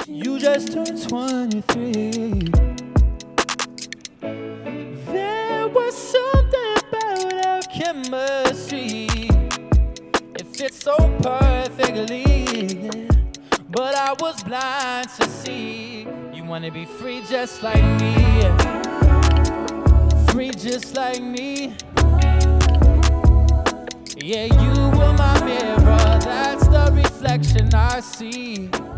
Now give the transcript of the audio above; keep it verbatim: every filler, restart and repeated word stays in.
You just turned twenty-three. There was something about our chemistry. It fits so perfectly, but I was blind to see. You wanna be free just like me, free just like me. Yeah, you were my mirror, that's the reflection I see.